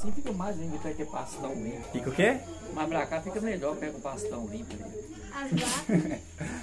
assim fica mais limpo até que pastão limpo. Fica o quê? Mas pra cá fica melhor, pega um pastão limpo ali.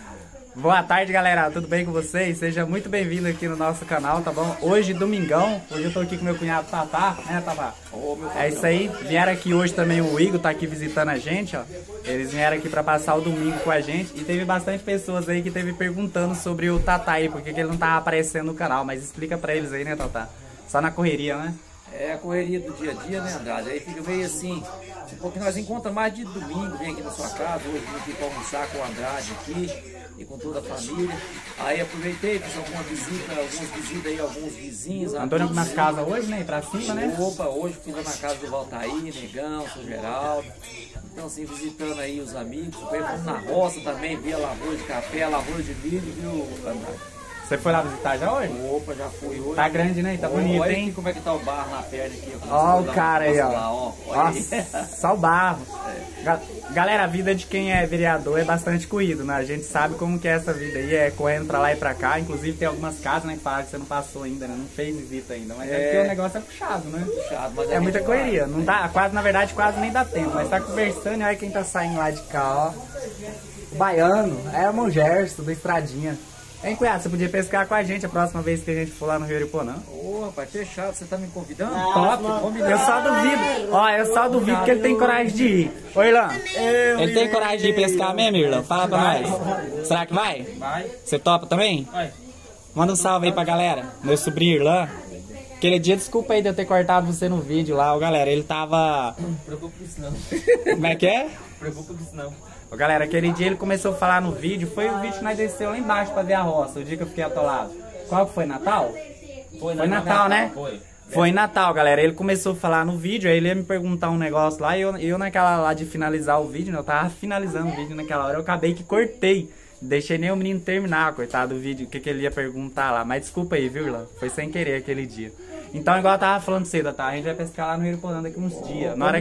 Boa tarde, galera, tudo bem com vocês? Seja muito bem-vindo aqui no nosso canal, tá bom? Hoje, domingão, hoje eu tô aqui com meu cunhado Tatá, né, Tatá? É isso aí, vieram aqui hoje também, o Igor tá aqui visitando a gente, ó. Eles vieram aqui pra passar o domingo com a gente e teve bastante pessoas aí que teve perguntando sobre o Tatá aí, porque que ele não tava aparecendo no canal, mas explica pra eles aí, né, Tatá? Só na correria, né? É a correria do dia a dia, né, Andrade? Aí fica meio assim, porque nós encontramos mais de domingo, vem aqui na sua casa, hoje vim aqui pra almoçar com o Andrade aqui e com toda a família. Aí aproveitei, fiz algumas visitas aí, alguns vizinhos. Andou em algumas casas hoje, né? Pra cima, né? Opa, hoje fui lá na casa do Valtair, Negão, São Geraldo. Então, assim, visitando aí os amigos. Fomos na roça também, vi a lavoura de café, a lavoura de milho, viu, Andrade? Você foi lá visitar já hoje? Opa, já fui hoje. Tá grande, né? Tá bonito, olha hein? aqui como é que tá o barro na perna aqui. Ó o cara aí, ó. Lá, ó. Nossa, só o barro. Galera, a vida de quem é vereador é bastante corrido, né? A gente sabe como que é essa vida aí, é correndo pra lá e pra cá. Inclusive tem algumas casas, né, que falaram que você não passou ainda, né? Não fez visita ainda. Mas é porque o negócio é puxado, né? Puxado, mas é muita correria. Não dá, quase, na verdade, quase nem dá tempo. Mas tá conversando e olha quem tá saindo lá de cá, ó. O baiano, é o Mongersto, da Estradinha. Hein, cunhado, você podia pescar com a gente a próxima vez que a gente for lá no Rio Ariponã? Ô, rapaz, fechado, você tá me convidando? Top! Eu só duvido. Ó, eu só duvido que ele tem coragem de ir. Ô, Irlan, ele tem coragem de ir pescar mesmo, Irlan? Fala pra nós. Será que vai? Vai. Você topa também? Vai. Manda um salve aí pra galera. Meu sobrinho Irlan. Aquele dia, desculpa aí de eu ter cortado você no vídeo lá, ó, galera. Ele tava... Não preocupa com isso não. Como é que é? Não preocupa com isso não. Ô, galera, aquele dia ele começou a falar no vídeo, foi o vídeo que nós desceu lá embaixo pra ver a roça, o dia que eu fiquei atolado. Qual que foi, Natal? Foi Natal, né? Foi Natal, galera. Ele começou a falar no vídeo, aí ele ia me perguntar um negócio lá, e eu naquela lá de finalizar o vídeo, né, eu tava finalizando o vídeo naquela hora, eu acabei que cortei. Deixei nem o menino terminar, coitado, do vídeo, o que ele ia perguntar lá. Mas desculpa aí, viu, Irlan? Foi sem querer aquele dia. Então, igual eu tava falando cedo, tá? A gente vai pescar lá no Rio Ariponã daqui uns dias. Na hora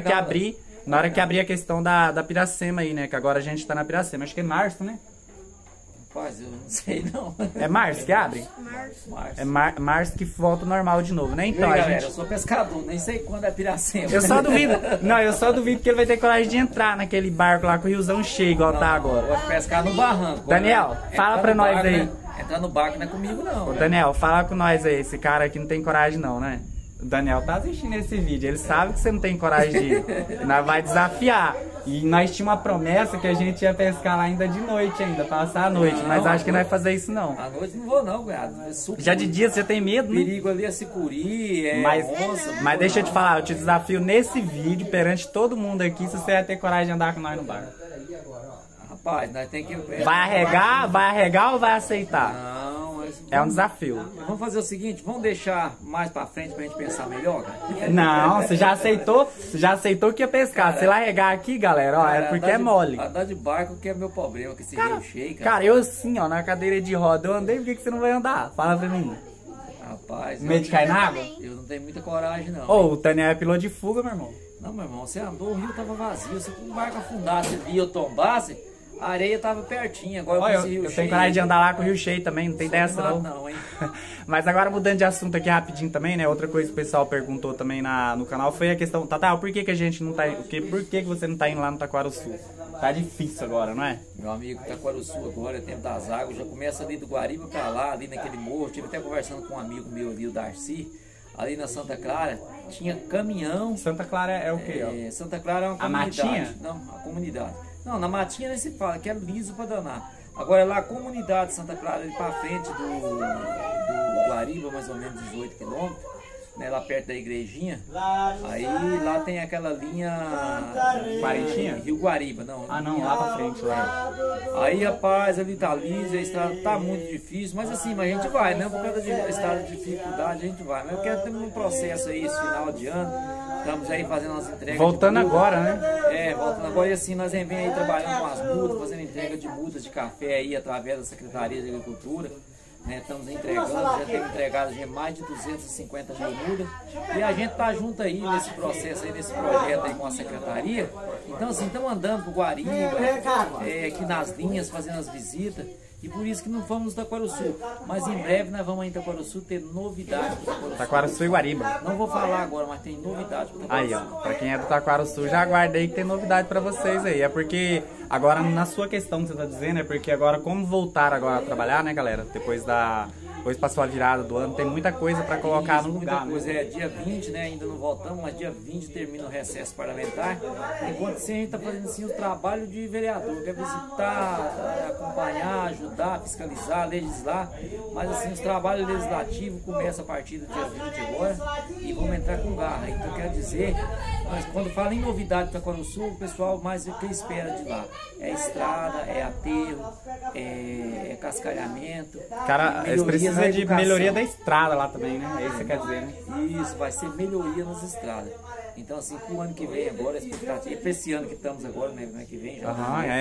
que abrir a questão da Piracema aí, né? Que agora a gente tá na Piracema. Acho que é março, né? Rapaz, eu não sei não. É março que abre? Março. É março que volta ao normal de novo, né? Então, Ei, a galera, gente... eu sou pescador, nem sei quando é Piracema. Eu só duvido. Não, eu só duvido que ele vai ter coragem de entrar naquele barco lá com o riozão cheio, igual tá agora. Eu vou pescar no barranco. Daniel, fala pra nós barco, aí. Né? Entrar no barco não é comigo não. Ô, Daniel, fala com nós aí. Esse cara aqui não tem coragem não, né? O Daniel tá assistindo esse vídeo, ele sabe que você não tem coragem de ir. Nós vai desafiar. E nós tínhamos uma promessa que a gente ia pescar lá ainda de noite ainda, passar a noite. Não, mas acho que não vai fazer isso não. À noite não vou não, cunhado. Já de dia você tem medo, né? Perigo ali é sicuri, é onça. Mas deixa eu te falar, eu te desafio nesse vídeo, perante todo mundo aqui, se você vai ter coragem de andar com nós no barco. Rapaz, nós tem que... Vai arregar ou vai aceitar? Não, é um desafio. Vamos fazer o seguinte, vamos deixar mais pra frente pra gente pensar melhor, cara? Não, você já aceitou que ia pescar. Se largar aqui, galera, ó, é porque é mole. Andar de barco que é meu problema, que esse rio cheio, cara. Cara, eu assim, ó, na cadeira de roda, eu andei, por que você não vai andar? Fala pra mim. Rapaz... Medo de cair na água? Eu não tenho muita coragem, não. Ô, o Daniel é piloto de fuga, meu irmão. Não, meu irmão, você andou, o rio tava vazio, se o barco afundasse ali, eu tombasse... A areia tava pertinho, agora eu tenho coragem de andar lá com o rio cheio também, não tem dessa não. Hein? Mas agora mudando de assunto aqui rapidinho também, né? Outra coisa que o pessoal perguntou também no canal foi a questão, Tatá, por que a gente não tá indo, por que você não tá indo lá no Taquaruçu? Tá difícil agora, não é? Meu amigo, Taquaruçu agora é tempo das águas, já começa ali do Guariba pra lá, ali naquele morro, tive até conversando com um amigo meu ali, o Darcy, ali na Santa Clara, tinha caminhão. Santa Clara é o quê? Santa Clara é uma comunidade. A Matinha? Não, a comunidade. Não, na Matinha nem se fala, que é liso pra danar. Agora lá a comunidade Santa Clara, ali pra frente do Guariba, mais ou menos 18 quilômetros, né, lá perto da igrejinha. Aí lá tem aquela linha... Quarentinha? Rio Guariba, não. Ah não, lá pra frente, lá. Aí, rapaz, ali tá liso, a estrada tá muito difícil, mas assim, mas a gente vai, né? Por causa da estrada de dificuldade, a gente vai. Mas eu quero ter um processo aí, esse final de ano. Estamos aí fazendo umas entregas. Voltando agora, né? Voltando agora. E assim, nós vem aí trabalhando com as mudas, fazendo entrega de mudas de café aí através da Secretaria de Agricultura. Né, estamos entregando, já temos entregado já mais de 250 mil mudas. E a gente tá junto aí nesse processo aí, nesse projeto aí com a Secretaria. Então assim, estamos andando pro Guariba, aqui nas linhas, fazendo as visitas. E por isso que não fomos no Taquarussu. Mas em breve nós vamos em Taquarussu ter novidade pro Taquarussu. Taquarussu e Guariba. Não vou falar agora, mas tem novidade pro Aí, Taquarussu. ó, pra quem é do Taquarussu, já aguarda aí que tem novidade pra vocês aí. É porque, agora, na sua questão que você tá dizendo, é porque agora, como voltar agora a trabalhar, né, galera? Depois passou a virada do ano, tem muita coisa pra colocar isso, no lugar. Muita coisa, dia 20, né, ainda não voltamos, mas dia 20 termina o recesso parlamentar. Enquanto assim, a gente tá fazendo assim, o trabalho de vereador, que é visitar, acompanhar, ajudar, fiscalizar, legislar. Mas assim, os trabalhos legislativos começam a partir do dia 20 agora e vamos entrar com garra. Então quer dizer, mas quando fala em novidade para Taquarussu, o pessoal mais o que espera de lá? É estrada, é aterro, é cascalhamento. Cara, eles precisam de melhoria da estrada lá também, né? É isso que você quer dizer, né? Isso, vai ser melhoria nas estradas. Então, assim, pro ano que vem agora, a expectativa, para esse ano que estamos agora, né, ano que vem já.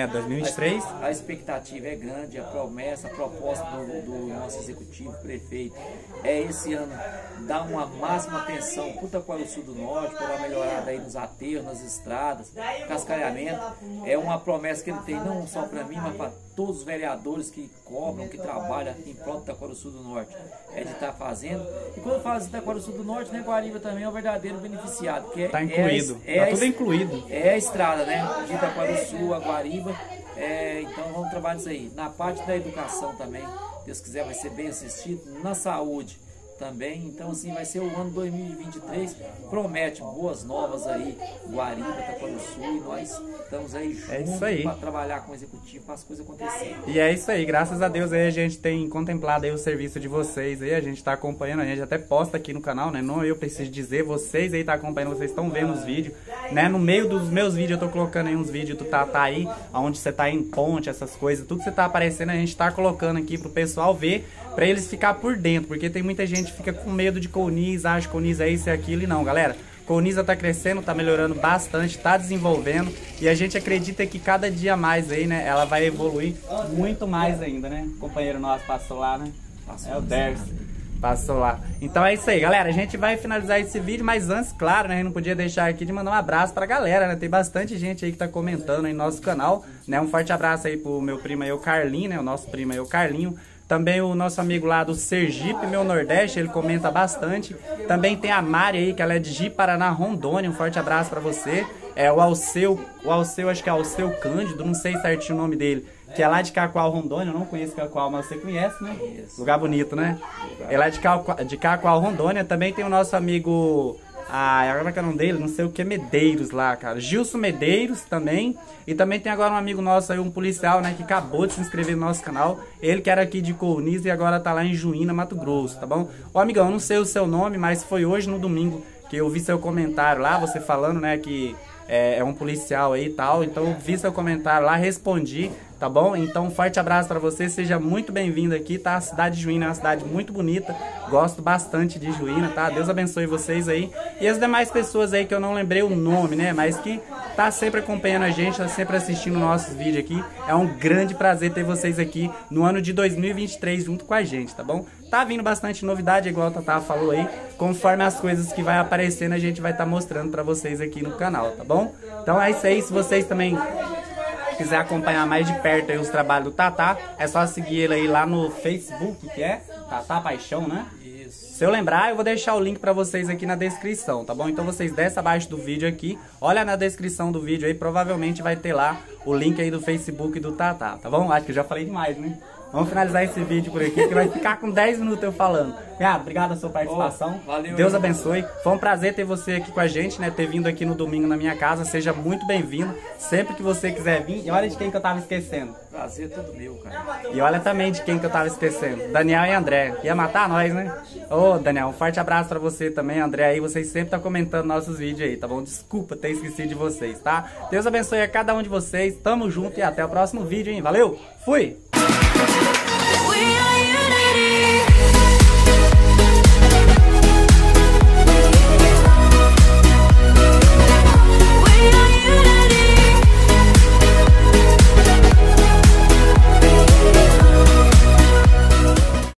2023. A expectativa é grande, a promessa, a proposta do nosso executivo, prefeito, é esse ano dar uma máxima atenção para o Taquarussu do Norte, para dar uma melhorada aí nos aterros, nas estradas, cascalhamento. É uma promessa que ele tem não só para mim, mas para todos os vereadores que cobram, que trabalham em prol do Taquarussu do Norte, é de estar fazendo. E quando eu falo de Taquarussu do Norte, né, Guariba também é o verdadeiro beneficiado, que tá incluído, tá tudo incluído. É a estrada, né, de Taquarussu a Guariba. Então vamos trabalhar isso aí. Na parte da educação também, Deus quiser, vai ser bem assistido. Na saúde também, então assim vai ser o ano 2023, promete boas novas aí, Guariba, Taquarussu, e nós estamos aí juntos para trabalhar com o executivo, para as coisas acontecerem. E é isso aí, graças a Deus aí a gente tem contemplado aí o serviço de vocês aí, a gente tá acompanhando, a gente até posta aqui no canal, né, não eu preciso dizer, vocês aí tá acompanhando, vocês estão vendo os vídeos, né, no meio dos meus vídeos eu tô colocando aí uns vídeos do Tatá aí, onde você tá em ponte, essas coisas, tudo que você tá aparecendo a gente tá colocando aqui pro pessoal ver, pra eles ficar por dentro, porque tem muita gente que fica com medo de Colniza, acha que Colniza é isso e aquilo, e não, galera. Colniza tá crescendo, tá melhorando bastante, tá desenvolvendo, e a gente acredita que cada dia mais aí, né, ela vai evoluir muito mais ainda, né? O companheiro nosso passou lá, né? É o Dercy. Passou lá. Então é isso aí, galera. A gente vai finalizar esse vídeo, mas antes, claro, né? A gente não podia deixar aqui de mandar um abraço pra galera, né? Tem bastante gente aí que tá comentando aí no nosso canal, né? Um forte abraço aí pro meu primo aí, o Carlinho, né? O nosso primo aí, o Carlinho. Também o nosso amigo lá do Sergipe, meu Nordeste, ele comenta bastante. Também tem a Mari aí, que ela é de Ji-Paraná, Rondônia. Um forte abraço pra você. O Alceu, acho que é Alceu Cândido, não sei certinho o nome dele. Que é lá de Cacoal, Rondônia. Eu não conheço Cacoal, mas você conhece, né? Lugar bonito, né? É lá de Cacoal, Rondônia. Também tem o nosso amigo... agora que é o nome dele, não sei o que, Medeiros lá, cara. Gilson Medeiros também. E também tem agora um amigo nosso aí, um policial, né, que acabou de se inscrever no nosso canal. Ele que era aqui de Colniza e agora tá lá em Juína, Mato Grosso, tá bom? Ô, amigão, eu não sei o seu nome, mas foi hoje no domingo que eu vi seu comentário lá, você falando, né, que é um policial aí e tal. Então eu vi seu comentário lá, respondi, tá bom? Então um forte abraço pra você, seja muito bem-vindo aqui, tá? A cidade de Juína é uma cidade muito bonita, gosto bastante de Juína, tá? Deus abençoe vocês aí. E as demais pessoas aí que eu não lembrei o nome, né? Mas que tá sempre acompanhando a gente, tá sempre assistindo nossos vídeos aqui. É um grande prazer ter vocês aqui no ano de 2023 junto com a gente, tá bom? Tá vindo bastante novidade, igual o Tatá falou aí. Conforme as coisas que vai aparecendo, a gente vai estar mostrando pra vocês aqui no canal, tá bom? Então é isso aí, se vocês também quiser acompanhar mais de perto aí os trabalhos do Tatá, é só seguir ele aí lá no Facebook, que é Tatá Paixão, né? Isso. Se eu lembrar, eu vou deixar o link pra vocês aqui na descrição, tá bom? Então vocês descem abaixo do vídeo aqui, olha na descrição do vídeo aí, provavelmente vai ter lá o link aí do Facebook do Tatá, tá bom? Acho que eu já falei demais, né? Vamos finalizar esse vídeo por aqui, que vai ficar com 10 minutos eu falando. Obrigado a sua participação. Valeu, Deus abençoe. Foi um prazer ter você aqui com a gente, né? Ter vindo aqui no domingo na minha casa. Seja muito bem-vindo. Sempre que você quiser vir. E olha de quem que eu tava esquecendo. Prazer todo meu, cara. E olha também de quem que eu tava esquecendo. Daniel e André. Ia matar nós, né? Ô, Daniel, um forte abraço pra você também. André aí, vocês sempre estão comentando nossos vídeos aí, tá bom? Desculpa ter esquecido de vocês, tá? Deus abençoe a cada um de vocês. Tamo junto e até o próximo vídeo, hein? Valeu! Fui!